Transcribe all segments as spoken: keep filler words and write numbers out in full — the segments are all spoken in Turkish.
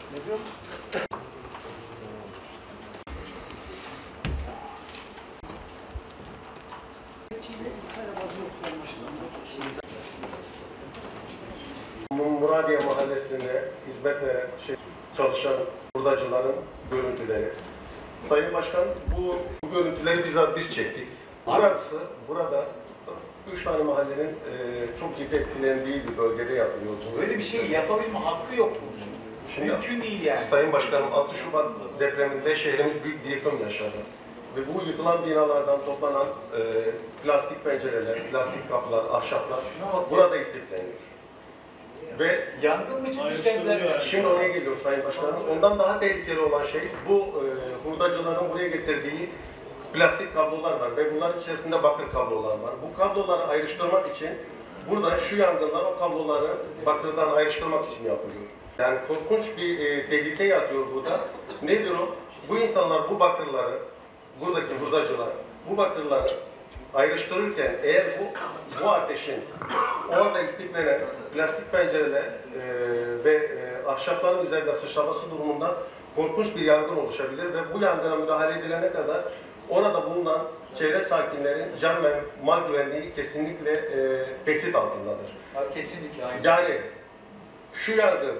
Ne diyor? Muradiye Mahallesi'nde hizmet veren şey, çalışan hurdacıların görüntüleri. Sayın Başkan, bu, bu görüntüleri bizzat biz çektik. Burası, burada üç tane mahallenin e, çok ciddi etkilendiği bir bölgede yapılıyor. Böyle bir şey yapabilme hakkı yok mu? Şimdi, mümkün değil yani. Sayın Başkanım, altı Şubat depreminde şehrimiz büyük bir yıkım yaşadı. Ve bu yıkılan binalardan toplanan e, plastik pencereler, plastik kapılar, ahşaplar burada istifleniyor. Ve yangın mı çıkmış kendilerine? Şimdi oraya geliyor Sayın Başkanım. Ondan daha tehlikeli olan şey bu e, hurdacıların buraya getirdiği plastik kablolar var ve bunların içerisinde bakır kablolar var. Bu kabloları ayrıştırmak için burada şu yangınlar o kabloları bakırdan ayrıştırmak için yapılıyor. Yani korkunç bir e, tehlike yatıyor burada. Nedir o? Bu insanlar bu bakırları, buradaki hurdacılar bu bakırları ayrıştırırken eğer bu bu ateşin orada istiflenen plastik pencereler e, ve e, ahşapların üzerinde sıçraması durumunda korkunç bir yangın oluşabilir ve bu yangına müdahale edilene kadar orada bulunan çevre sakinlerin can ve mal güvenliği kesinlikle e, tehdit altındadır. Kesinlikle aynı. Yani şu yangın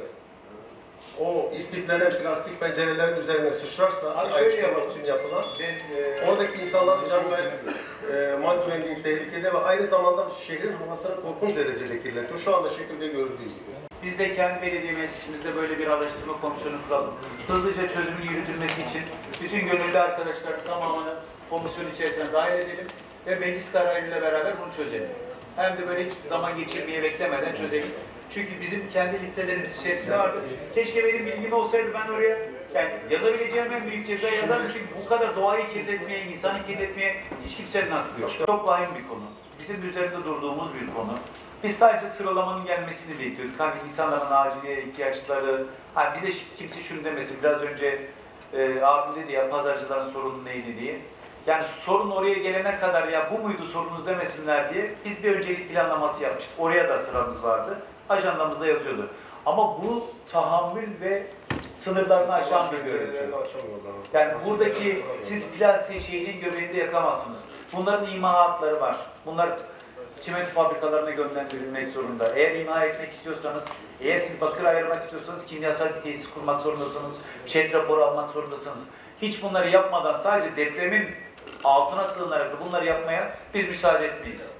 o istiflenen plastik pencerelerin üzerine sıçrarsa ayrıştırmak için yapılan ben, e, oradaki insanların can ve e, mal güvenliği tehlikede ve aynı zamanda şehrin havasını korkunç derecede kirletiyor. Şu anda şekilde görüldüğü gibi. Biz de kendi belediye meclisimizde böyle bir araştırma komisyonu kuralım. Hızlıca çözümün yürütülmesi için bütün gönüllü arkadaşların tamamını komisyon içerisine dahil edelim ve meclis kararıyla beraber bunu çözelim. Hem de böyle hiç zaman geçirmeye beklemeden çözelim. Çünkü bizim kendi listelerimiz içerisinde vardı. Keşke benim bilgim olsaydı ben oraya yani yazabileceğim en büyük ceza yazarım çünkü bu kadar doğayı kirletmeye, insanı kirletmeye hiç kimsenin hakkı yok. Çok vahim bir konu. Bizim üzerinde durduğumuz bir konu. Biz sadece sıralamanın gelmesini bekliyorduk. Hani insanların aciliye ihtiyaçları, hani bize kimse şunu demesin, biraz önce e, abim dedi ya pazarcıların sorunu neydi diye. Yani sorun oraya gelene kadar ya bu muydu sorunuz demesinler diye biz bir öncelik planlaması yapmıştık. Oraya da sıramız vardı. Ajandamızda yazıyordu. Ama bu tahammül ve sınırlarını aşan bir görüntü. Yani buradaki siz plastiği şehrin göbeğinde yakamazsınız. Bunların imalatları var. Bunlar çimento fabrikalarına gönderilmek zorunda. Eğer imha etmek istiyorsanız, eğer siz bakır ayırmak istiyorsanız kimyasal bir tesis kurmak zorundasınız. ÇED raporu almak zorundasınız. Hiç bunları yapmadan sadece depremin altına sığınarak bunları yapmaya biz müsaade etmeyiz.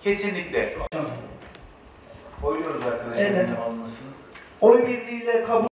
Kesinlikle. Oyluyoruz arkadaşlar. Evet. Oy birliğiyle kabul